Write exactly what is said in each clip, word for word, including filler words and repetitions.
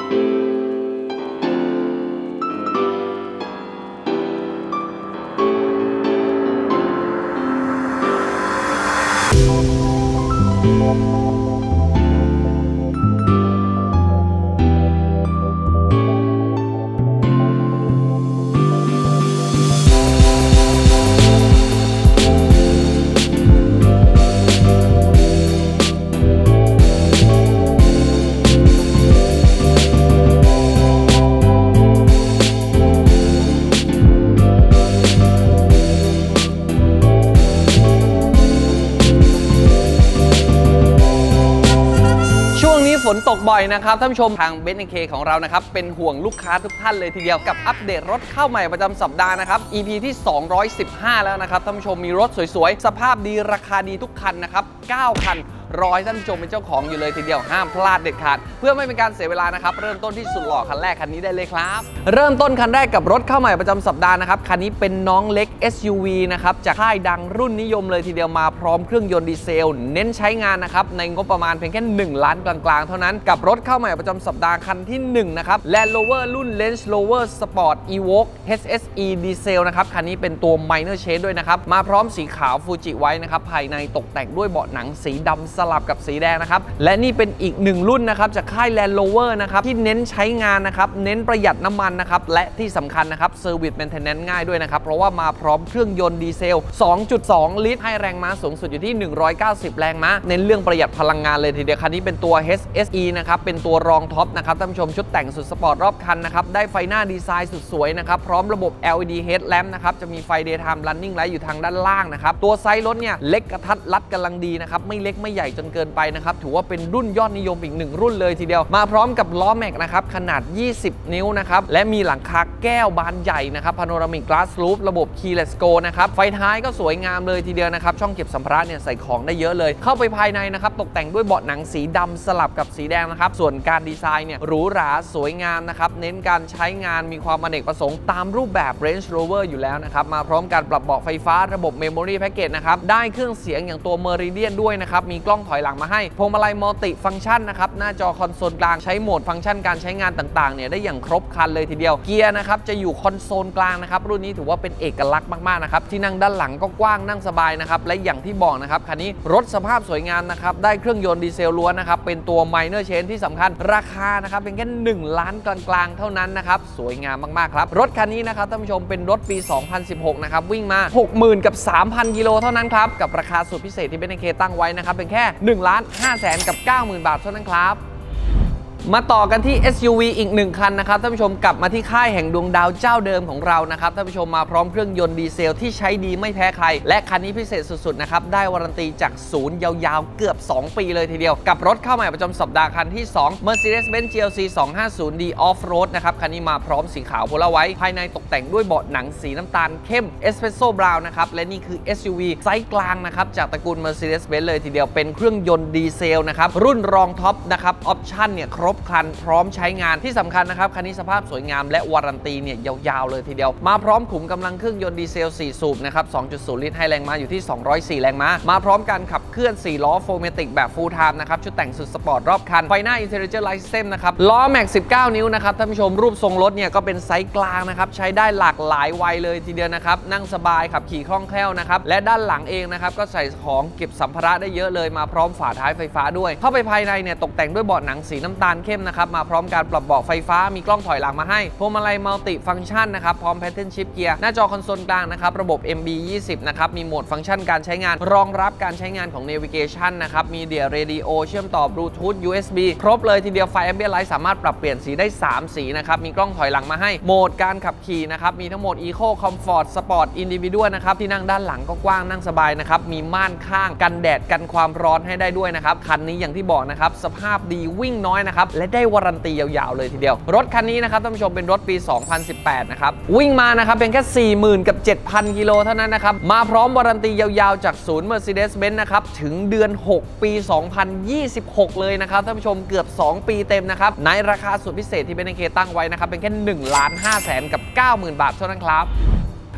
ฝนตกบ่อยนะครับท่านผู้ชมทางเบนซ์ เอ็น เค ของเรานะครับเป็นห่วงลูกค้าทุกท่านเลยทีเดียวกับอัปเดตรถเข้าใหม่ประจำสัปดาห์นะครับ อี พี ที่สองร้อยสิบห้าแล้วนะครับท่านผู้ชมมีรถสวยๆสภาพดีราคาดีทุกคันนะครับเก้าคันรอให้ท่านผู้ชมเป็นเจ้าของอยู่เลยทีเดียวห้ามพลาดเด็ดขาดเพื่อไม่เป็นการเสียเวลานะครับเริ่มต้นที่สุดหล่อคันแรกคันนี้ได้เลยครับเริ่มต้นคันแรกกับรถเข้าใหม่ประจำสัปดาห์นะครับคันนี้เป็นน้องเล็ก เอส ยู วี นะครับจากค่ายดังรุ่นนิยมเลยทีเดียวมาพร้อมเครื่องยนต์ดีเซลเน้นใช้งานนะครับในงบประมาณเพียงแค่หนึ่งล้านกลางๆเท่านั้นกับรถเข้าใหม่ประจำสัปดาห์คันที่หนึ่งนะครับ Land Rover รุ่น Range Rover Sport Evoque เอช เอส อี ดีเซลนะครับคันนี้เป็นตัว Minor Change ด้วยนะครับมาพร้อมสีขาวฟูจิไว้นะครับภายในตกแต่งด้วยเบาะหนังสีดำสลับกับสีแดงนะครับและนี่เป็นอีกหนึ่งรุ่นนะครับจากค่าย Land Rover นะครับที่เน้นใช้งานนะครับเน้นประหยัดน้ำมันนะครับและที่สำคัญนะครับ Service Maintenance ง่ายด้วยนะครับเพราะว่ามาพร้อมเครื่องยนต์ดีเซล สองจุดสอง ลิตรให้แรงม้าสูงสุดอยู่ที่หนึ่งร้อยเก้าสิบแรงม้าเน้นเรื่องประหยัดพลังงานเลยทีเดียวคันนี้เป็นตัว เอช เอส อี นะครับเป็นตัวรองท็อปนะครับท่านผู้ชมชุดแต่งสุดสปอร์ตรอบคันนะครับได้ไฟหน้าดีไซน์สุดสวยนะครับพร้อมระบบ แอล อี ดี Headlamp นะครับจะมีไฟ Daytime Running Light อยู่ทางด้านล่างนะครับตัวไซส์รถเนี่ยเล็กกระทัดรัดกำลังดีนะครับไม่เล็กไม่ใหญ่จนเกินไปนะครับถือว่าเป็นรุ่นยอดนิยมอีกหนึ่งรุ่นเลยทีเดียวมาพร้อมกับล้อแม็กนะครับขนาดยี่สิบนิ้วนะครับและมีหลังคาแก้วบานใหญ่นะครับ Panoramic Glass Roof ระบบ Keyless Go นะครับไฟท้ายก็สวยงามเลยทีเดียวนะครับช่องเก็บสัมภาระเนี่ยใส่ของได้เยอะเลยเข้าไปภายในนะครับตกแต่งด้วยเบาะหนังสีดำสลับกับสีแดงนะครับส่วนการดีไซน์เนี่ยหรูหราสวยงามนะครับเน้นการใช้งานมีความอเนกประสงค์ตามรูปแบบ Range Rover อยู่แล้วนะครับมาพร้อมการปรับเบาะไฟฟ้าระบบ Memory Package นะครับได้เครื่องเสียงอย่างตัว Meridian ด้วยนะครับมีกล้องถอยหลังมาให้พวงมาลัยมัลติฟังก์ชันนะครับหน้าจอคอนโซลกลางใช้โหมดฟังก์ชันการใช้งานต่างๆเนี่ยได้อย่างครบครันเลยทีเดียวเกียร์นะครับจะอยู่คอนโซลกลางนะครับรุ่นนี้ถือว่าเป็นเอกลักษณ์มากๆนะครับที่นั่งด้านหลังก็กว้างนั่งสบายนะครับและอย่างที่บอกนะครับคันนี้รถสภาพสวยงามนะครับได้เครื่องยนต์ดีเซลล้วนนะครับเป็นตัว Minor Change ที่สำคัญราคานะครับเป็นแค่หนึ่งล้านกลางๆเท่านั้นนะครับสวยงามมากๆครับรถคันนี้นะครับท่านผู้ชมเป็นรถปี สองพันสิบหก นะครับวิ่งมา หกหมื่น กับ สามพัน กิโลเท่านั้นครับกับราคาสุดพิเศษที่เบนซ์ เอ็น เค ตั้งไว้นะครับเป็นแค่หนึ่งล้านห้าแสนกับ เก้าหมื่น บาทเท่านั้นครับมาต่อกันที่ เอส ยู วี อีกหนึ่งคันนะครับท่านผู้ชมกลับมาที่ค่ายแห่งดวงดาวเจ้าเดิมของเรานะครับท่านผู้ชมมาพร้อมเครื่องยนต์ดีเซลที่ใช้ดีไม่แพ้ใครและคันนี้พิเศษสุดๆนะครับได้วารันตีจากศูนย์ยาวๆเกือบสองปีเลยทีเดียวกับรถเข้าใหม่ประจำสัปดาห์คันที่สอง Mercedes-Benz จี แอล ซี สองห้าศูนย์ ดี Off-Road นะครับคันนี้มาพร้อมสีขาวโพลาร์ไวท์ภายในตกแต่งด้วยเบาะหนังสีน้ำตาลเข้ม Espresso Brown นะครับและนี่คือ เอส ยู วี ไซส์กลางนะครับจากตระกูล Mercedes-Benz เลยทีเดียวเป็นเครื่องยนต์ดีเซลนะครับรุ่นรองท็อปนะครับออปชั่นเนี่ยครบครันพร้อมใช้งานที่สำคัญนะครับคันนี้สภาพสวยงามและวารันตีเนี่ยยาวๆเลยทีเดียวมาพร้อมขุมกำลังเครื่องยนต์ดีเซลสี่สูบนะครับ สองจุดศูนย์ ลิตรให้แรงม้าอยู่ที่สองร้อยสี่แรงม้ามาพร้อมการขับเคลื่อนสี่ล้อโฟร์เมติกแบบฟูลไทม์นะครับชุดแต่งสุดสปอร์ตรอบคันไฟหน้า Intelligent Light System นะครับล้อแม็กสิบเก้านิ้วนะครับท่านผู้ชมรูปทรงรถเนี่ยก็เป็นไซส์กลางนะครับใช้ได้หลากหลายวัยเลยทีเดียวนะครับนั่งสบายขับขี่คล่องแคล่วนะครับและด้านหลังเองนะครับก็ใส่ของเก็บสัมภาระได้เยอะเลยมาพร้อมฝาท้ายไฟฟ้าด้วยเข้าไปภายในเนี่ยตกแต่งด้วยเบาะหนังสีน้ำตาลเข้มนะครับมาพร้อมการปรับเบาะไฟฟ้ามีกล้องถอยหลังมาให้พวงมาลัยมัลติฟังก์ชันนะครับพร้อม Pattern Shift Gear หน้าจอคอนโซลกลางนะครับระบบ เอ็ม บี ยี่สิบ นะครับมีโหมดฟังก์ชันการใช้งานรองรับการใช้งานของ Navigation นะครับมีเดีย Radio เชื่อมต่อบลูทูธ ยู เอส บี ครบเลยทีเดียวไฟ Ambient Light สามารถปรับเปลี่ยนสีได้สามสีนะครับมีกล้องถอยหลังมาให้โหมดการขับขี่นะครับมีทั้งโหมด Eco Comfort Sport Individual นะครับที่นั่งด้านหลังก็กว้างนั่งสบายนะครับมีม่านข้างกันแดดกันความร้อนให้ได้ด้วยนะครับคันนี้อย่างที่บอกนะครับสภาพดีวิ่งน้อยนะครับและได้วารันตียาวๆเลยทีเดียวรถคันนี้นะครับท่านผู้ชมเป็นรถปี สองพันสิบแปด นะครับวิ่งมานะครับเป็นแค่ สี่หมื่น กับ เจ็ดพัน กิโลเท่านั้นนะครับมาพร้อมวารันตียาวๆจากศูนย์ Mercedes-Benz นะครับถึงเดือนหกปี สองพันยี่สิบหก เลยนะครับท่านผู้ชมเกือบสองปีเต็มนะครับในราคาสุดพิเศษที่เบนซ์ เอ็น เค ตั้งไว้นะครับเป็นแค่หนึ่งล้านห้าแสนกับ เก้าหมื่น บาทเท่านั้นครับ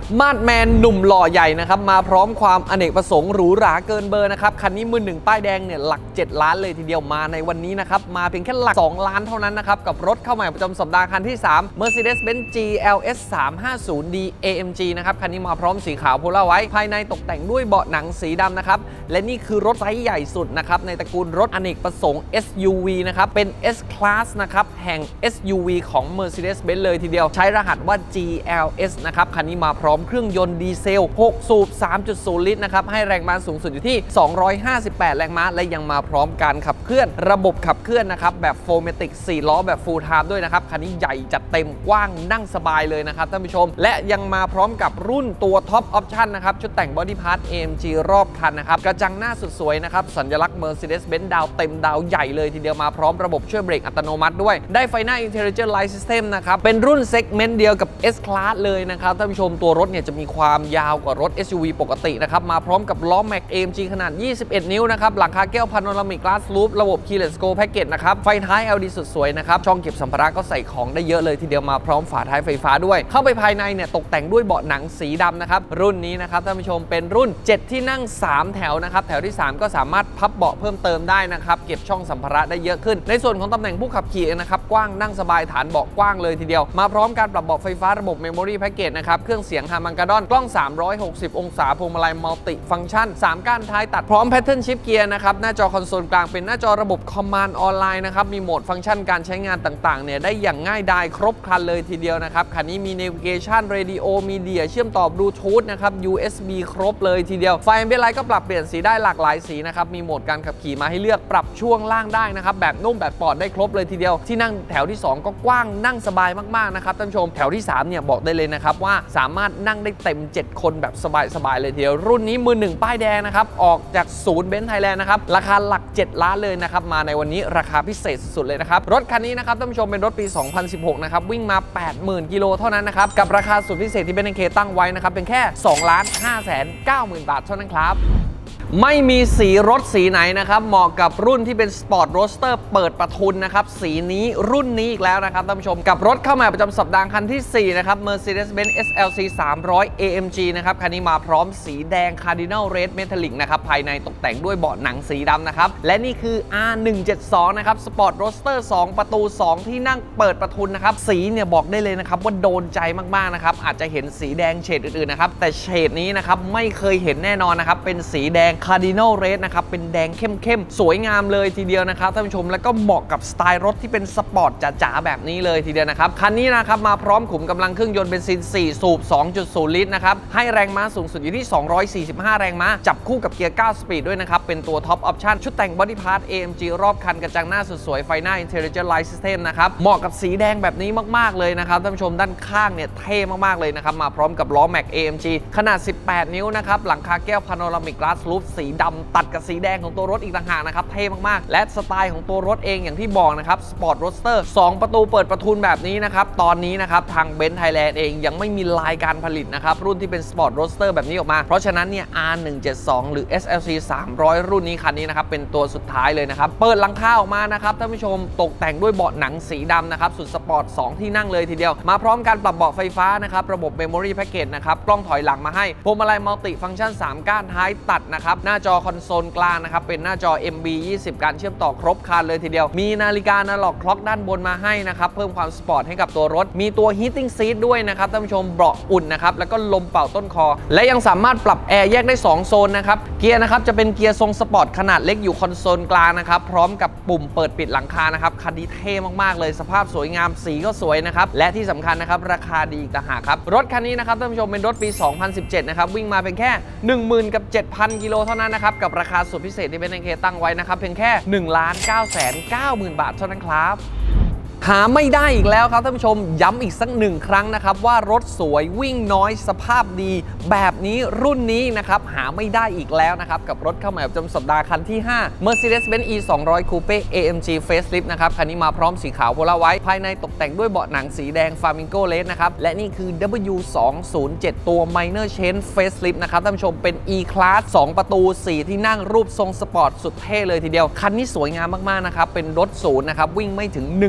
มาดแมนหนุ่มหล่อใหญ่นะครับมาพร้อมความอเนกประสงค์หรูหราเกินเบอร์นะครับคันนี้มือหนึ่งป้ายแดงเนี่ยหลักเจ็ดล้านเลยทีเดียวมาในวันนี้นะครับมาเพียงแค่หลักสองล้านเท่านั้นนะครับกับรถเข้าใหม่ประจำสัปดาห์คันที่สาม Mercedes-Benz จี แอล เอส สามห้าศูนย์ ดี เอ เอ็ม จี นะครับคันนี้มาพร้อมสีขาวโพลาร์ไวท์ภายในตกแต่งด้วยเบาะหนังสีดำนะครับและนี่คือรถไซส์ใหญ่สุดนะครับในตระกูลรถอเนกประสงค์ เอส ยู วี นะครับเป็น S-Class นะครับแห่ง เอส ยู วี ของ Mercedes-Benz เลยทีเดียวใช้รหัสว่า จี แอล เอส นะครับคันนี้มาพร้อมเครื่องยนต์ดีเซลหกสูบ สามจุดศูนย์ ลิตรนะครับให้แรงม้าสูงสุดอยู่ที่สองร้อยห้าสิบแปดแรงม้าและยังมาพร้อมการขับเคลื่อนระบบขับเคลื่อนนะครับแบบโฟร์แมติกสี่ล้อแบบ Full Time ด้วยนะครับคันนี้ใหญ่จัดเต็มกว้างนั่งสบายเลยนะครับท่านผู้ชมและยังมาพร้อมกับรุ่นตัวท็อปออปชั่นนะครับชุดแต่งบอดี้พาร์ท เอ เอ็ม จี รอบคันนะครับกระจังหน้าสุดสวยนะครับสัญลักษณ์ Mercedes-Benz ดาวเต็มดาวใหญ่เลยทีเดียวมาพร้อมระบบช่วยเบรกอัตโนมัติด้วยได้ไฟหน้า Intelligent Light System นะครับเป็นรุ่นเซกเมนต์เดียวกับ S-Class เลยนะครับท่านผู้ชมตัวรถเนี่ยจะมีความยาวกว่ารถ เอส ยู วี ปกตินะครับมาพร้อมกับล้อแม็ก เอ เอ็ม จี ขนาดยี่สิบเอ็ดนิ้วนะครับหลังคาแก้วพาโนรามิก Glass Roof ระบบ Keyless Go Package นะครับไฟท้าย แอล อี ดี สุดสวยนะครับช่องเก็บสัมภาระก็ใส่ของได้เยอะเลยทีเดียวมาพร้อมฝาท้ายไฟฟ้าด้วยเข้าไปภายในเนี่ยตกแต่งด้วยเบาะหนังสีดำนะครับรุ่นนี้นะครับท่านผู้ชมเป็นรุ่นเจ็ดที่นั่งสามแถวนะครับแถวที่สามก็สามารถพับเบาะเพิ่มเติมได้นะครับเก็บช่องสัมภาระได้เยอะขึ้นในส่วนของตำแหน่งผู้ขับขี่นะครับกว้างนั่งสบายฐานเบาะกว้างเลยทีเดียวมาพร้อมการปรับเบาะไฟฟ้าระบบ Memory Package นะครับเครื่องเสียงฮามันกาดอนกล้องสามร้อยหกสิบองศาพวงมาลัยมัลติฟังก์ชันสามก้านท้ายตัดพร้อม Pattern Shift Gear นะครับหน้าจอคอนโซลกลางเป็นหน้าจอระบบ Command ออนไลน์นะครับมีโหมดฟังก์ชันการใช้งานต่างๆเนี่ยได้อย่างง่ายดายครบครันเลยทีเดียวนะครับคันนี้มี Navigation Radio Media เชื่อมต่อ Bluetooth นะครับ ยู เอส บี ครบเลยทีเดียวไฟ Ambient Light ก็ปรับเปลี่ยนสีได้หลากหลายสีนะครับมีโหมดการขับขี่มาให้เลือกปรับช่วงล่างได้นะครับแบบนุ่มแบบปอดได้ครบเลยทีเดียวที่นั่งแถวที่สองก็กว้างนั่งสบายมากๆนะครับท่านผู้ชมแถวที่สามเนี่ยบอกได้เลยนะครับว่าสามารถนั่งได้เต็มเจ็ดคนแบบสบายๆเลยทีเดียวรุ่นนี้มือหนึ่งป้ายแดงนะครับออกจากศูนย์เบนซ์ไทยแลนด์นะครับราคาหลักเจ็ดล้านเลยนะครับมาในวันนี้ราคาพิเศษสุดๆเลยนะครับรถคันนี้นะครับท่านผู้ชมเป็นรถปีสองพันสิบหกนะครับวิ่งมา แปดหมื่น กิโลเท่านั้นนะครับกับราคาสุดพิเศษที่เบนซ์ เอ็น เค ตั้งไว้นะครับเป็นแค่สองล้านห้าแสนเก้าหมื่น บาทเท่านั้นครับไม่มีสีรถสีไหนนะครับเหมาะกับรุ่นที่เป็นสปอร์ตโรสเตอร์เปิดประทุนนะครับสีนี้รุ่นนี้อีกแล้วนะครับท่านผู้ชมกับรถเข้ามาประจำสัปดาห์คันที่สี่นะครับ Mercedes-Benz เอส แอล ซี สามร้อย เอ เอ็ม จี นะครับคันนี้มาพร้อมสีแดง Cardinal Red Metallic นะครับภายในตกแต่งด้วยเบาะหนังสีดำนะครับและนี่คือ อาร์ หนึ่งเจ็ดสอง นะครับสปอร์ตโรสเตอร์สองประตูสองที่นั่งเปิดประทุนนะครับสีเนี่ยบอกได้เลยนะครับว่าโดนใจมากๆนะครับอาจจะเห็นสีแดงเฉดอื่นๆนะครับแต่เฉดนี้นะครับไม่เคยเห็นแน่นอนนะครับเป็นสีแดง Cardinal Redนะครับเป็นแดงเข้มๆสวยงามเลยทีเดียวนะครับท่านผู้ชมแล้วก็เหมาะกับสไตล์รถที่เป็นสปอร์ตจ๋าๆแบบนี้เลยทีเดียวนะครับคันนี้นะครับมาพร้อมขุมกำลังเครื่องยนต์เบนซินสี่สูบ สองจุดศูนย์ ลิตรนะครับให้แรงม้าสูงสุดอยู่ที่สองร้อยสี่สิบห้าแรงม้าจับคู่กับเกียร์เก้าสปีดด้วยนะครับเป็นตัวท็อปออปชั่นชุดแต่งบอดี้พาร์ท เอ เอ็ม จี รอบคันกระจังหน้าสุดสวยไฟหน้า Intelligent Light System นะครับเหมาะกับสีแดงแบบนี้มากๆเลยนะครับท่านผู้ชมด้านข้างเนี่ยเท่มากๆเลยนะครับมาพร้อมกับล้อแม็ก เอ เอ็ม จี ขนาดสิบแปดนิ้วนะครับหลังคาแก้วพาโนรามิก Glass Roof สีดำตัดกับสีแดงของตัวรถอีกต่างหากนะครับเท่มากๆและสไตล์ของตัวรถเองอย่างที่บอกนะครับสปอร์ตโรสเตอร์สองประตูเปิดประทุนแบบนี้นะครับตอนนี้นะครับทางเบนซ์ไทยแลนด์เองยังไม่มีลายการผลิตนะครับรุ่นที่เป็นสปอร์ตโรสเตอร์แบบนี้ออกมาเพราะฉะนั้นเนี่ย อาร์ หนึ่งเจ็ดสอง หรือ เอส แอล ซี สามร้อย รุ่นนี้คันนี้นะครับเป็นตัวสุดท้ายเลยนะครับเปิดหลังคาออกมานะครับท่านผู้ชมตกแต่งด้วยเบาะหนังสีดำนะครับสุดสปอร์ตสองที่นั่งเลยทีเดียวมาพร้อมการปรับเบาะไฟฟ้านะครับระบบ Memory Package นะครับกล้องถอยหลังมาให้พวงมาลัยมัลติฟังก์ชันสามก้านท้ายตัดนะครับหน้าจอคอนโซลกลางนะครับเป็นหน้าจอ เอ็ม บี ยี่สิบ การเชื่อมต่อครบครันเลยทีเดียวมีนาฬิกาอนาล็อกคล็อกด้านบนมาให้นะครับเพิ่มความสปอร์ตให้กับตัวรถมีตัว Heating Seat ด้วยนะครับท่านผู้ชมเบาะอุ่นนะครับแล้วก็ลมเป่าต้นคอและยังสามารถปรับแอร์แยกได้สองโซนนะครับเกียร์นะครับจะเป็นเกียร์ทรงสปอร์ตขนาดเล็กอยู่คอนโซลกลางนะครับพร้อมกับปุ่มเปิดปิดหลังคานะครับคันนี้เท่มากๆเลยสภาพสวยงามสีก็สวยนะครับและที่สำคัญนะครับราคาดีอีกต่างหากครับรถคันนี้นะครับท่านผู้ชมเป็นรถปีสองพันสิบเจ็ดนะครับวิ่งมาเพียงแค่ หนึ่งหมื่น กับ เจ็ดพัน กิโลเท่านั้นนะครับกับราคาสุดพิเศษที่เบนซ์ เอ็น เค ตั้งไว้นะครับเพียงแค่ หนึ่งล้านเก้าแสนเก้าหมื่น บาทเท่านั้นครับหาไม่ได้อีกแล้วครับท่านผู้ชมย้ำอีกสักหนึ่งครั้งนะครับว่ารถสวยวิ่งน้อยสภาพดีแบบนี้รุ่นนี้นะครับหาไม่ได้อีกแล้วนะครับกับรถเข้าใหม่ประจำสัปดาห์คันที่ห้า Mercedes-Benz อี สองร้อย Coupe เอ เอ็ม จี Facelift นะครับคันนี้มาพร้อมสีขาวโพลาร์ไวท์ภายในตกแต่งด้วยเบาะหนังสีแดง Flamingo Red นะครับและนี่คือ ดับเบิลยู สองศูนย์เจ็ด ตัว Minor Change Facelift นะครับท่านผู้ชมเป็น E-Class สองประตูสี่ที่นั่งรูปทรงสปอร์ตสุดเท่เลยทีเดียวคันนี้สวยงามมากๆนะครับเป็นรถศูนย์นะครับวิ่งไม่ถึง หนึ่งแสน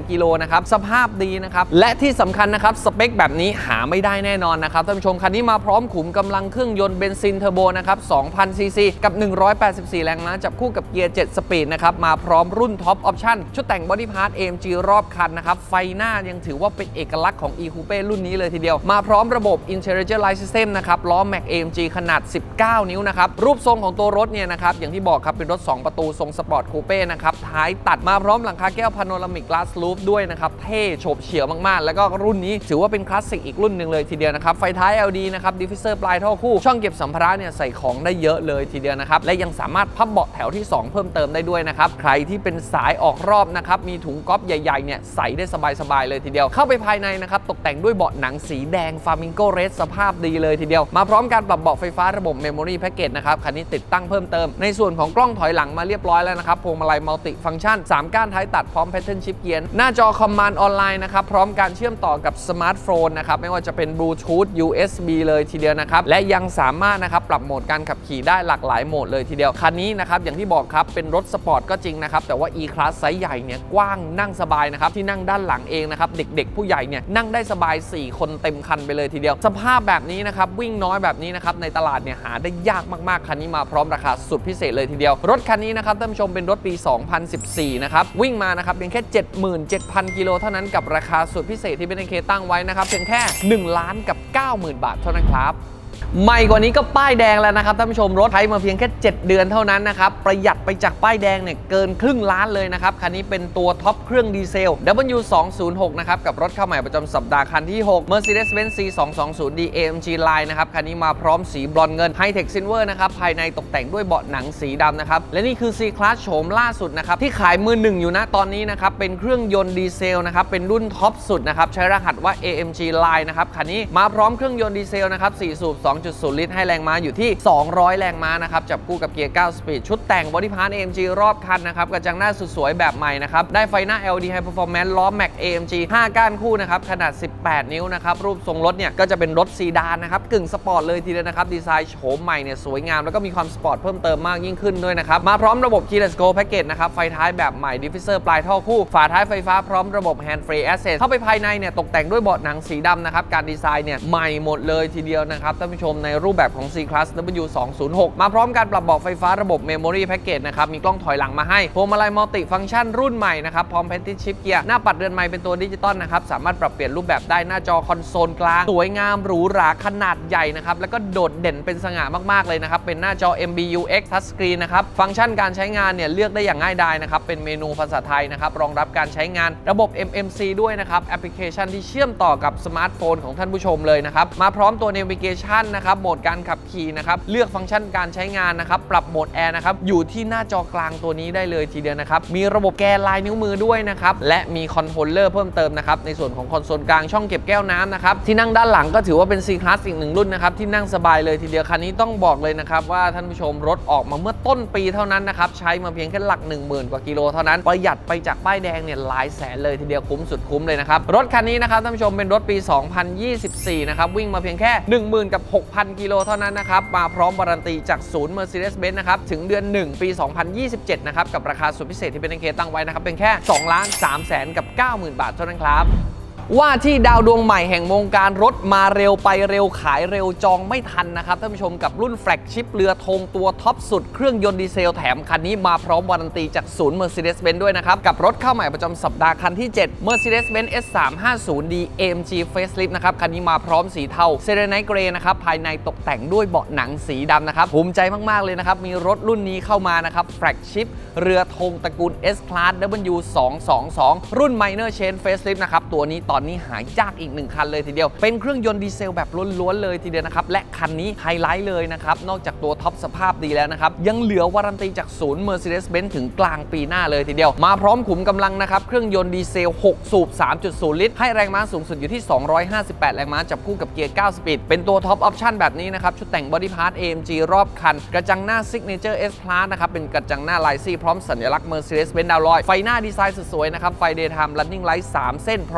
กิโลนะครับสภาพดีนะครับและที่สำคัญนะครับสเปคแบบนี้หาไม่ได้แน่นอนนะครับท่านผู้ชมคันนี้มาพร้อมขุมกำลังเครื่องยนต์เบนซินเทอร์โบนะครับ สองพัน ซี ซี กับ หนึ่งร้อยแปดสิบสี่ แรงม้าจับคู่กับเกียร์ เจ็ด สปีดนะครับมาพร้อมรุ่นท็อปออปชั่นชุดแต่งบอดี้พาร์ท เอ เอ็ม จี รอบคันนะครับไฟหน้ายังถือว่าเป็นเอกลักษณ์ของ E-Coupe รุ่นนี้เลยทีเดียวมาพร้อมระบบ Intelligent Light System นะครับล้อ Max เอ เอ็ม จี ขนาด สิบเก้า นิ้วนะครับรูปทรงของตัวรถเนี่ยนะครับอย่างที่บอกครับเป็นรถสองประตูทรงสปอร์ตคูเป้นะครับท้ายตัดมาพร้อมหลังคาแก้วพาโนรามิกกลาสลูฟด้วยนะครับเท่โฉบเฉี่ยวมากๆแล้วก็รุ่นนี้ถือว่าเป็นคลาสสิกอีกรุ่นหนึ่งเลยทีเดียวนะครับไฟท้าย แอล ดี นะครับดิฟฟิวเซอร์ปลายท่อคู่ช่องเก็บสัมภาระเนี่ยใส่ของได้เยอะเลยทีเดียวนะครับและยังสามารถพับเบาะแถวที่สองเพิ่มเติมได้ด้วยนะครับใครที่เป็นสายออกรอบนะครับมีถุงก๊อฟใหญ่ๆเนี่ยใส่ได้สบายๆเลยทีเดียวเข้าไปภายในนะครับตกแต่งด้วยเบาะหนังสีแดงฟามิงโกเรสสภาพดีเลยทีเดียวมาพร้อมการปรับเบาะไฟฟ้าระบบเมมโมรี่แพ็กเกจนะครับคันนี้ติดตั้งเพิ่มเติมในส่วนของกล้องถอยหลังมาเรียบร้อยแล้วนะครับพวงมาลัยมัลติฟังก์ชันสามก้านท้ายตัดพร้อมแพทเทิร์นชิปเกียร์หน้าจอคอมมานด์ออนไลน์นะครับพร้อมการเชื่อมต่อกับสมาร์ทโฟนนะครับไม่ว่าจะเป็นบลูทูธ ยู เอส บี เลยทีเดียวนะครับและยังสามารถนะครับปรับโหมดการขับขี่ได้หลากหลายโหมดเลยทีเดียวคันนี้นะครับอย่างที่บอกครับเป็นรถสปอร์ตก็จริงนะครับแต่ว่า E-Class ไซส์ใหญ่เนี่ยกว้างนั่งสบายนะครับที่นั่งด้านหลังเองนะครับเด็กๆผู้ใหญ่เนี่ยนั่งได้สบายสี่คนเต็มคันไปเลยทีเดียวสภาพแบบนี้นะครับวิ่งน้อยแบบนี้นะครับในตลาดเนี่ยหาได้ยากมากๆคันนี้มาพร้อมราคาสุดพิเศษเลยทีเดียวรถคันนี้นะครับท่านผู้ชมเป็นรถปี สองพันสิบสี่ นะครับวิ่งมานะครับเพียงแค่ เจ็ดหมื่นเจ็ดพัน กิโลเท่านั้นกับราคาสุดพิเศษที่เบนซ์ เอ็น เค ตั้งไว้นะครับเพียงแค่หนึ่งล้านกับ เก้าหมื่น บาทเท่านั้นครับใหม่กว่านี้ก็ป้ายแดงแล้วนะครับท่านผู้ชมรถใช้มาเพียงแค่เจ็ดเดือนเท่านั้นนะครับประหยัดไปจากป้ายแดงเนี่ยเกินครึ่งล้านเลยนะครับคันนี้เป็นตัวท็อปเครื่องดีเซล ดับเบิลยู สองศูนย์หก นะครับกับรถเข้าใหม่ประจำสัปดาห์คันที่หก Mercedes-Benz ซี สองสองศูนย์ ดี เอ เอ็ม จี Line นะครับคันนี้มาพร้อมสีบรอนซ์เงิน High Tech Silver นะครับภายในตกแต่งด้วยเบาะหนังสีดำนะครับและนี่คือ C-Class โฉมล่าสุดนะครับที่ขายมือหนึ่งอยู่นะตอนนี้นะครับเป็นเครื่องยนต์ดีเซลนะครับเป็นรุ่นท็อปสุดนะครับใช้รหัสว่า เอ เอ็ม จี Line นะครับคันนี้มาพร้อมเครื่องยนต์ดีเซลนะครับสี่สูบ สองจุดศูนย์ ลิตรให้แรงม้าอยู่ที่สองร้อยแรงม้านะครับจับคู่กับเกียร์เก้าสปีดชุดแต่งบอดี้พาร์ท เอ เอ็ม จี รอบคันนะครับกระจังหน้าสุดสวยแบบใหม่นะครับได้ไฟหน้า แอล ดี High Performance ล้อ Max เอ เอ็ม จี ห้าก้านคู่นะครับขนาดสิบแปดนิ้วนะครับรูปทรงรถเนี่ยก็จะเป็นรถซีดานนะครับกึ่งสปอร์ตเลยทีเดียวนะครับดีไซน์โฉมใหม่เนี่ยสวยงามแล้วก็มีความสปอร์ตเพิ่มเติมมากยิ่งขึ้นด้วยนะครับมาพร้อมระบบ Keyless Go Package นะครับไฟท้ายแบบใหม่ดิฟฟิวเซอร์ปลายท่อคู่ฝาท้ายไฟฟ้าพร้อมระบบ Hand Free Access เข้าไปภายในเนี่ยตกแต่งด้วยเบาะหนังสีดำนะครับการดีไซน์เนี่ยใหม่หมดเลยทีเดียวนะครับท่านผู้ชมในรูปแบบของ C-Class ดับเบิลยู สองศูนย์หก มาพร้อมการปรับเบาะไฟฟ้าระบบ Memory Package นะครับมีกล้องถอยหลังมาให้พวงมาลัยมัลติฟังก์ชันรุ่นใหม่นะครับพร้อม Paddle Shift Gear หน้าปัดเรือนไม้เป็นตัวดิจิตอลนะครับสามารถปรับเปลี่ยนรูปแบบได้หน้าจอคอนโซลกลางสวยงามหรูหราขนาดใหญ่นะครับแล้วก็โดดเด่นเป็นสง่ามากๆเลยนะครับเป็นหน้าจอ เอ็ม บี ยู เอ็กซ์ Touch Screen นะครับฟังก์ชันการใช้งานเนี่ยเลือกได้อย่างง่ายดายนะครับเป็นเมนูภาษาไทยนะครับรองรับการใช้งานระบบ เอ็ม เอ็ม ซี ด้วยนะครับแอปพลิเคชันที่เชื่อมต่อกับสมาร์ทโฟนของท่านผู้ชมเลยนะครับมาพร้อมตัว Navigation นะครับโหมดการขับขี่นะครับเลือกฟังก์ชันการใช้งานนะครับปรับโหมดแอร์นะครับอยู่ที่หน้าจอกลางตัวนี้ได้เลยทีเดียวนะครับมีระบบแกนลายนิ้วมือด้วยนะครับและมีคอนโทรลเลอร์เพิ่มเติมนะครับในส่วนของคอนโซลกลางช่องเก็บแก้วน้ำนะครับที่นั่งด้านหลังก็ถือว่าเป็น C-Class อีกหนึ่งรุ่นนะครับที่นั่งสบายเลยทีเดียวคันนี้ต้องบอกเลยนะครับว่าท่านผู้ชมรถออกมาเมื่อต้นปีเท่านั้นนะครับใช้มาเพียงแค่หลัก หนึ่งหมื่น กว่ากิโลเท่านั้นประหยัดไปจากป้ายแดงเนี่ยหลายแสนเลยทีเดียวคุ้มสุดคุ้มเลยนะครับรถคันนี้นะครับท่านผู้ชมเป็นรถปี สองพันยี่สิบสี่ นะครับวิ่งมาเพียงแค่ หนึ่งหมื่น กับ หกพัน กิโลเท่านั้นนะครับมาพร้อมวารันตีจากศูนย์ Mercedes-Benz นะครับถึงเดือนหนึ่งปี สองพันยี่สิบเจ็ด นะครับกับราคาสุดพิเศษที่เป็น เอ็น เค ตั้งไว้นะครับเป็นแค่ สองล้านสามแสน กับ เก้าหมื่น บาทเท่านั้นครับว่าที่ดาวดวงใหม่แห่งวงการรถมาเร็วไปเร็วขายเร็วจองไม่ทันนะครับท่านผู้ชมกับรุ่นแฟลกชิพเรือธงตัวท็อปสุดเครื่องยนต์ดีเซลแถมคันนี้มาพร้อมวารันตีจากศูนย์ Mercedes-Benz ด้วยนะครับกับรถเข้าใหม่ประจำสัปดาห์คันที่ เจ็ด Mercedes-Benz เอส สามห้าศูนย์ ดี เอ เอ็ม จี Facelift นะครับคันนี้มาพร้อมสีเทา Selenite Grey นะครับภายในตกแต่งด้วยเบาะหนังสีดำนะครับภูมิใจมากๆเลยนะครับมีรถรุ่นนี้เข้ามานะครับแฟลกชิพเรือธงตระกูล S-Class ดับเบิลยู สองสองสอง รุ่น Minor Change Facelift นะครับตัวนี้ตอนนี้หายากอีกหนึ่งคันเลยทีเดียวเป็นเครื่องยนต์ดีเซลแบบล้วนๆเลยทีเดียวนะครับและคันนี้ไฮไลท์เลยนะครับนอกจากตัวท็อปสภาพดีแล้วนะครับยังเหลือวารันตีจากศูนย์ Mercedes-Benz ถึงกลางปีหน้าเลยทีเดียวมาพร้อมขุมกำลังนะครับเครื่องยนต์ดีเซลหกสูบ สามจุดศูนย์ ลิตรให้แรงม้าสูงสุดอยู่ที่สองร้อยห้าสิบแปดแรงม้าจับคู่กับเกียร์เก้าสปีดเป็นตัวท็อปออปชั่นแบบนี้นะครับชุดแต่งบอดี้พาร์ท เอ เอ็ม จี รอบคันกระจังหน้า Signature S-Class นะครับเป็นกระจังหน้าลายซี่พร้อมสัญลักษณ์ Mercedes-Benz ดาวลอยไฟหน้าดีไซน์สวยๆนะครับไฟ Daytime Running Light สามเส้นพร้อมระบบ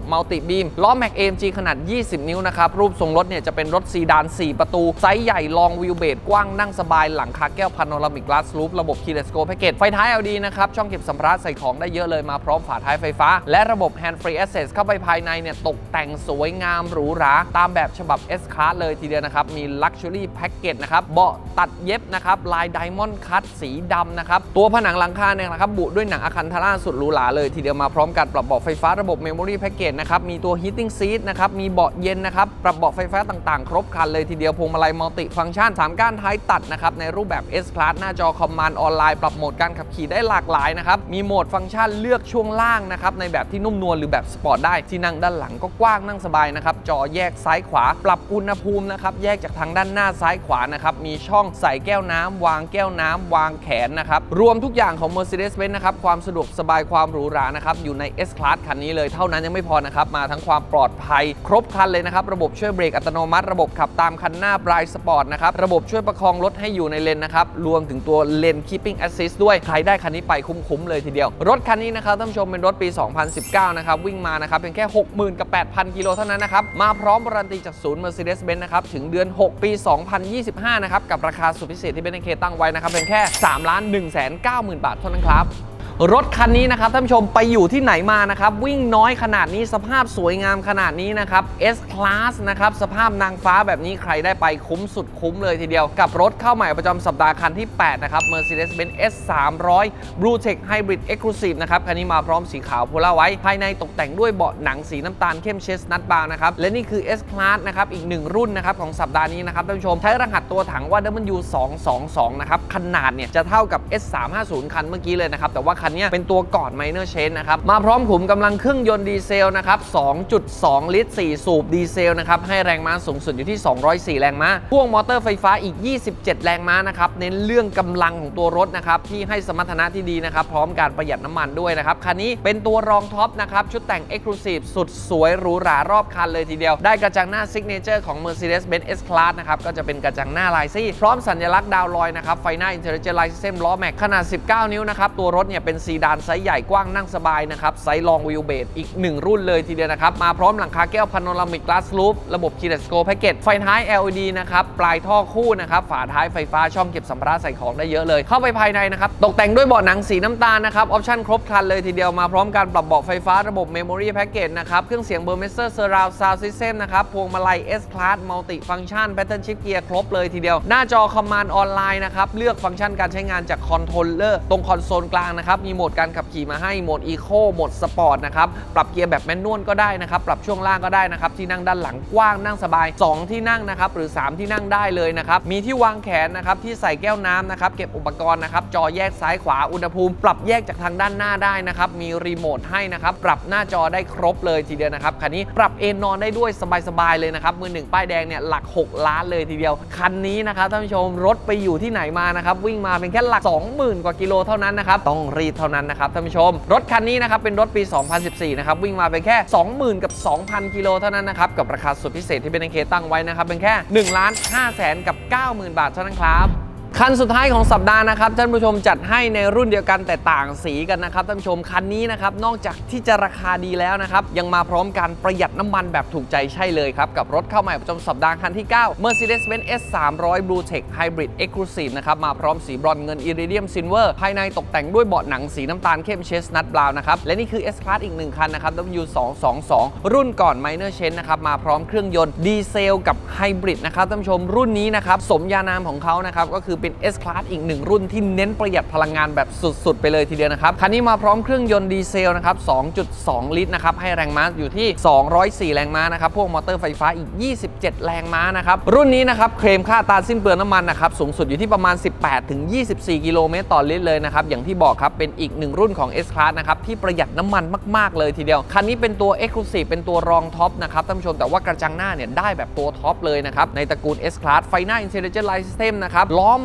มัลติบีมล้อแม็ก เอ เอ็ม จี ขนาดยี่สิบนิ้วนะครับรูปทรงรถเนี่ยจะเป็นรถซีดานสี่ประตูไซส์ใหญ่ลองวิวเบสกว้างนั่งสบายหลังคาแก้วพาโนรามิกกลาสลูประบบ Keyless Go Package ไฟท้าย แอล อี ดี นะครับช่องเก็บสัมภาระใส่ของได้เยอะเลยมาพร้อมฝาท้ายไฟฟ้าและระบบ Hand Free Access เข้าไปภายในเนี่ยตกแต่งสวยงามหรูหราตามแบบฉบับ S Class เลยทีเดียวนะครับมี Luxury Package นะครับเบาะตัดเย็บนะครับลาย Diamond Cut สีดำนะครับตัวผนังหลังคาเนี่ยนะครับบุด้วยหนังอะคันธาราสุดหรูหราเลยทีเดียวมาพร้อมกันปรับเบาะไฟฟ้าระบบ Memory Package นะครับมีตัว Heating Seat นะครับมีเบาะเย็นนะครับปรับเบาะไฟฟ้าต่างๆครบครันเลยทีเดียวพวงมาลัยมัลติฟังก์ชันสามก้านท้ายตัดนะครับในรูปแบบ S Class หน้าจอคอมมานด์ออนไลน์ปรับโหมดการขับขี่ได้หลากหลายนะครับมีโหมดฟังก์ชันเลือกช่วงล่างนะครับในแบบที่นุ่มนวลหรือแบบสปอร์ตได้ที่นั่งด้านหลังก็กว้างนั่งสบายนะครับจอแยกซ้ายขวาปรับอุณหภูมินะครับแยกจากทางด้านหน้าซ้ายขวานะครับมีช่องใส่แก้วน้ำวางแก้วน้ำวางแขนนะครับรวมทุกอย่างของ Mercedes-Benz นะครับความสะดวกสบายความหรูหรานะครับอยู่ใน S Class คันนี้เลยเท่านั้นยังไม่พอนะครับมาทั้งความปลอดภัยครบครันเลยนะครับระบบช่วยเบรกอัตโนมัติระบบขับตามคันหน้า Blind Spot นะครับระบบช่วยประคองรถให้อยู่ในเลนนะครับรวมถึงตัว Lane Keeping Assist ด้วยใครได้คันนี้ไปคุ้มๆเลยทีเดียวรถคันนี้นะครับท่านผู้ชมเป็นรถปี สองพันสิบเก้า นะครับวิ่งมานะครับเพียงแค่ หกหมื่น กับ แปดพัน กิโลเท่านั้นนะครับมาพร้อมการันตีจากศูนย์ Mercedes-Benz นะครับถึงเดือนหกปี สองพันยี่สิบห้า นะครับกับราคาสุดพิเศษที่ เบนซ์ เอ็น เค ตั้งไว้นะครับเพียงแค่ สามล้านหนึ่งแสนเก้าหมื่น บาทเท่านั้นครับรถคันนี้นะครับท่านผู้ชมไปอยู่ที่ไหนมานะครับวิ่งน้อยขนาดนี้สภาพสวยงามขนาดนี้นะครับ S Class นะครับสภาพนางฟ้าแบบนี้ใครได้ไปคุ้มสุดคุ้มเลยทีเดียวกับรถเข้าใหม่ประจำสัปดาห์คันที่แปดนะครับ Mercedes-Benz เอส สามร้อย Blue Tech Hybrid Exclusive นะครับคันนี้มาพร้อมสีขาวโพลาร์ไวท์ภายในตกแต่งด้วยเบาะหนังสีน้ำตาลเข้มเชสนัทบราวน์นะครับและนี่คือ S Class นะครับอีกหนึ่งรุ่นนะครับของสัปดาห์นี้นะครับท่านผู้ชมใช้รหัสตัวถังว่า ดับเบิลยู สองสองสอง นะครับขนาดเนี่ยจะเท่ากับ เอส สามห้าศูนย์ คันเมื่อกี้เลยนะครับแต่ว่าคันนี้เป็นตัวก่อนMinor Change นะครับมาพร้อมขุมกำลังเครื่องยนต์ดีเซลนะครับ สองจุดสอง ลิตรสี่สูบดีเซลนะครับให้แรงม้าสูงสุดอยู่ที่สองร้อยสี่แรงม้าพ่วงมอเตอร์ไฟฟ้าอีกยี่สิบเจ็ดแรงม้านะครับเน้นเรื่องกำลังของตัวรถนะครับที่ให้สมรรถนะที่ดีนะครับพร้อมการประหยัดน้ำมันด้วยนะครับคันนี้เป็นตัวรองท็อปนะครับชุดแต่ง Exclusive สุดสวยหรูหรารอบคันเลยทีเดียวได้กระจังหน้า Signature ของ Mercedes-Benz S Class นะครับก็จะเป็นกระจังหน้าลายซี่พร้อมสัญลักษณ์ดาวลอยนะครับไฟหน้า Intelligent Light System ล้อแม็กขนาดสิบเก้านิ้วนะครับตัวรถเนี่ยเป็นซีดานไซส์ใหญ่กว้างนั่งสบายนะครับไซส์ลองวิวเบสอีกหนึ่งรุ่นเลยทีเดียวนะครับมาพร้อมหลังคาแก้วพาโนรามิกกลาสลูประบบ Keyless Go Package ไฟท้าย แอล อี ดี นะครับปลายท่อคู่นะครับฝาท้ายไฟฟ้าช่องเก็บสัมภาระใส่ของได้เยอะเลยเข้าไปภายในนะครับตกแต่งด้วยเบาะหนังสีน้ำตาลนะครับออปชั่นครบครันเลยทีเดียวมาพร้อมการปรับเบาะไฟฟ้าระบบ Memory Package นะครับเครื่องเสียง Burmester Surround Sound System นะครับพวงมาลัย S Class Multi Function Pattern Shift Gear ครบเลยทีเดียวหน้าจอคอมมานด์ออนไลน์นะครับเลือกฟังก์ชันการใช้งานจากคอนโทรลเลอร์ตรงคอนโซลกลางนะครับมีโหมดการขับขี่มาให้โหมด Eco โหมด Sport นะครับปรับเกียร์แบบแมนนวลก็ได้นะครับปรับช่วงล่างก็ได้นะครับที่นั่งด้านหลังกว้างนั่งสบายสองที่นั่งนะครับหรือสามที่นั่งได้เลยนะครับมีที่วางแขนนะครับที่ใส่แก้วน้ำนะครับเก็บอุปกรณ์นะครับจอแยกซ้ายขวาอุณหภูมิปรับแยกจากทางด้านหน้าได้นะครับมีรีโมทให้นะครับปรับหน้าจอได้ครบเลยทีเดียวนะครับคันนี้ปรับเอนนอนได้ด้วยสบายๆเลยนะครับมือหนึ่งป้ายแดงเนี่ยหลักหกล้านเลยทีเดียวคันนี้นะครับท่านผู้ชมรถไปอยู่ที่ไหนมานะครับวิ่งมาเป็นแค่หลัก สองหมื่น กว่ากิโลเท่านั้นนะครับต้องรีบเท่านั้นนะครับท่านผู้ชมรถคันนี้นะครับเป็นรถปี สองพันสิบสี่ นะครับวิ่งมาเป็นแค่ สองหมื่น กับ สองพัน กิโลเท่านั้นนะครับกับราคาสุดพิเศษที่ เบนซ์ เอ็น เค ตั้งไว้นะครับเป็นแค่ หนึ่งล้านห้าแสน กับ เก้าหมื่น บาทเท่านั้นครับคันสุดท้ายของสัปดาห์นะครับท่านผู้ชมจัดให้ในรุ่นเดียวกันแต่ต่างสีกันนะครับท่านผู้ชมคันนี้นะครับนอกจากที่จะราคาดีแล้วนะครับยังมาพร้อมการประหยัดน้ำมันแบบถูกใจใช่เลยครับกับรถเข้าใหม่ประจำสัปดาห์คันที่เก้า Mercedes-Benz เอส สามร้อย Blue Tech Hybrid Exclusive นะครับมาพร้อมสีบรอนซ์เงิน Iridium Silver ภายในตกแต่งด้วยเบาะหนังสีน้ำตาลเข้มเชสนัทบราวน์นะครับและนี่คือ S Class อีกหนึ่งคันนะครับ ดับเบิลยู สองสองสอง รุ่นก่อน Minor Change นะครับมาพร้อมเครื่องยนต์ดีเซลกับไฮบริดนะครับท่านผู้ชมรุ่นนี้นะครับสมญานามของเขานะครับก็คือเป็น S Class อีกหนึ่งรุ่นที่เน้นประหยัดพลังงานแบบสุดๆไปเลยทีเดียวนะครับคันนี้มาพร้อมเครื่องยนต์ดีเซลนะครับ สองจุดสอง ลิตรนะครับให้แรงม้าอยู่ที่สองร้อยสี่แรงม้านะครับพวกมอเตอร์ไฟฟ้าอีกยี่สิบเจ็ดแรงม้านะครับรุ่นนี้นะครับเคลมค่าอัตราสิ้นเปลืองน้ำมันนะครับสูงสุดอยู่ที่ประมาณ สิบแปดถึงยี่สิบสี่ กิโลเมตรต่อลิตรเลยนะครับอย่างที่บอกครับเป็นอีกหนึ่งรุ่นของ S Class นะครับที่ประหยัดน้ำมันมากๆเลยทีเดียวคันนี้เป็นตัว Exclusive เป็นตัวรองท็อปนะครับท่านผู้ชมแต่ว่ากระจังหน้าเนี่ยได้แบบตัวท็อปเลยนะครับในตระกูล S Class ไฟหน้า Intelligent Light System นะครับล้อ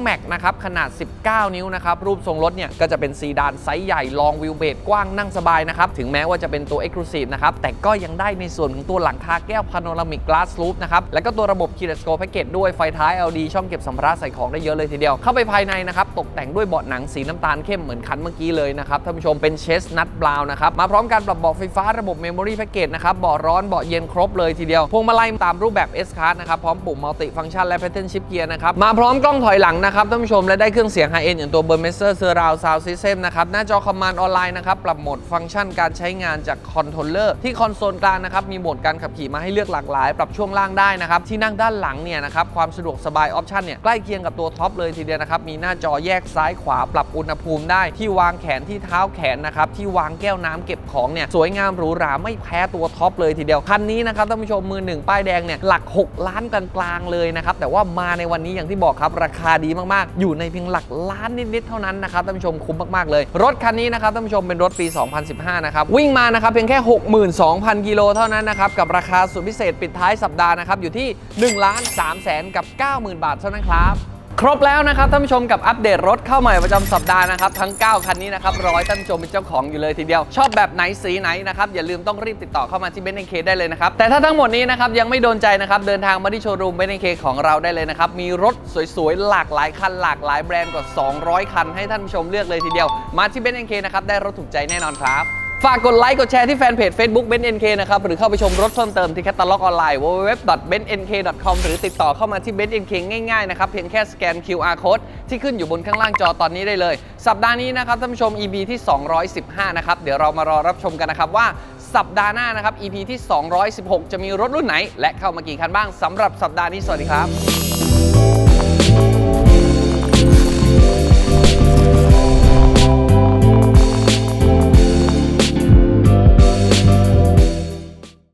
แม็กนะครับขนาดสิบเก้านิ้วนะครับรูปทรงรถเนี่ยก็จะเป็นซีดานไซส์ใหญ่ลองวิวเบสกว้างนั่งสบายนะครับถึงแม้ว่าจะเป็นตัว Exclusive นะครับแต่ก็ยังได้ในส่วนของตัวหลังคาแก้ว Panoramic Glass Roof นะครับแล้วก็ตัวระบบ Keyless Go Package ด้วยไฟท้าย แอล อี ดี ช่องเก็บสัมภาระใส่ของได้เยอะเลยทีเดียวเข้าไปภายในนะครับตกแต่งด้วยเบาะหนังสีน้ำตาลเข้มเหมือนคันเมื่อกี้เลยนะครับท่านผู้ชมเป็นเชสนัทบราวน์นะครับมาพร้อมการปรับเบาะไฟฟ้าระบบ Memory Package นะครับเบาะร้อนเบาะเย็นครบเลยทีเดียวพวงมาลัยตามรูปแบบ S-Class นะครับพร้อมปุ่ม Multi Function และ Pattern Shift Gear นะครับมาพร้อมกล้องถอยหลังนะครับท่านผู้ชมและได้เครื่องเสียง High End อย่างตัว Burmester Surround Sound System นะครับหน้าจอ Command ออนไลน์นะครับปรับโหมดฟังก์ชันการใช้งานจากคอนโทรลเลอร์ที่คอนโซลกลางนะครับมีโหมดการขับขี่มาให้เลือกหลากหลายปรับช่วงล่างได้นะครับที่นั่งด้านหลังเนี่ยนะครับความสะดวกสบายออปชั่นเนี่ยใกล้เคียงกับตัวท็อปเลยทีเดียวนะครับมีหน้าจอแยกซ้ายขวาปรับอุณหภูมิได้ที่วางแขนที่เท้าแขนนะครับที่วางแก้วน้ำเก็บของเนี่ยสวยงามหรูหราไม่แพ้ตัวท็อปเลยทีเดียวคันนี้นะครับท่านผู้ชมมือหนึ่งป้ายแดงเนี่ยหลักหกล้านกลางๆเลยนะครับแต่ว่ามาในวันนี้อย่างที่บอกครับราคาดีมากๆอยู่ในเพียงหลักล้านนิดๆเท่านั้นนะครับท่านผู้ชมคุ้มมากๆเลยรถคันนี้นะครับท่านผู้ชมเป็นรถปีสองพันสิบห้านะครับวิ่งมานะครับเพียงแค่ หกหมื่นสองพัน กิโลเท่านั้นนะครับกับราคาสุดพิเศษปิดท้ายสัปดาห์นะครับอยู่ที่ หนึ่งล้านสามแสน กับ เก้าหมื่น บาทเท่านั้นครับครบแล้วนะครับท่านผู้ชมกับอัปเดตรถเข้าใหม่ประจำสัปดาห์นะครับทั้งเก้าคันนี้นะครับรอให้ท่านผู้ชมเป็นเจ้าของอยู่เลยทีเดียวชอบแบบไหนสีไหนนะครับอย่าลืมต้องรีบติดต่อเข้ามาที่ Benz เอ็น เค ได้เลยนะครับแต่ถ้าทั้งหมดนี้นะครับยังไม่โดนใจนะครับเดินทางมาที่โชว์รูม Benz เอ็น เค ของเราได้เลยนะครับมีรถสวยๆหลากหลายคันหลากหลายแบรนด์กว่าสองร้อยคันให้ท่านผู้ชมเลือกเลยทีเดียวมาที่ Benz เอ็น เค นะครับได้รถถูกใจแน่นอนครับฝากกดไลค์กดแชร์ที่แฟนเพจ Facebook Benz เอ็น เค นะครับหรือเข้าไปชมรถเพิ่มเติมที่แคตตาล็อกออนไลน์ ดับเบิลยู ดับเบิลยู ดับเบิลยู ดอท เบนซ์ เอ็น เค ดอท คอม หรือติดต่อเข้ามาที่ Benz เอ็น เค ง่ายๆนะครับเพียงแค่สแกน คิว อาร์ Code ที่ขึ้นอยู่บนข้างล่างจอตอนนี้ได้เลยสัปดาห์นี้นะครับท่านผู้ชม อี พี ที่สองร้อยสิบห้านะครับเดี๋ยวเรามารอรับชมกันนะครับว่าสัปดาห์หน้านะครับ อี พี ที่สองร้อยสิบหกจะมีรถรุ่นไหนและเข้ามากี่คันบ้างสำหรับสัปดาห์นี้สวัสดีครับ